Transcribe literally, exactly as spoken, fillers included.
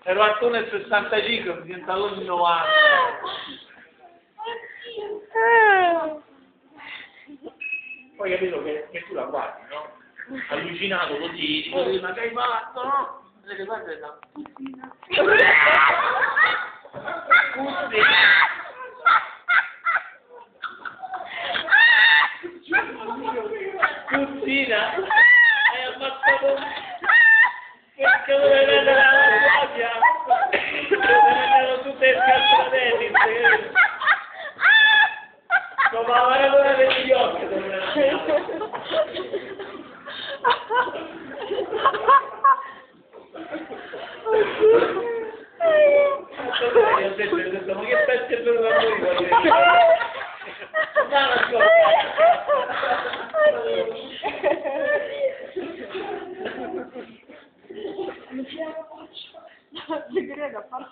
ero alto nel sessantacinque, mi diventavo nel novanta. Poi capito che, che tu la guardi, no? Allucinato così, dico, ma che hai fatto, no? E le guardi e no. Cuzzina, hai ammazzato perché dovevi andare alla foglia, erano tutte scattatelli, dopo la maratona degli occhi doveva andare. Ho detto, ho detto, ma che pezzo è venuto a noi? Non ce la faccio.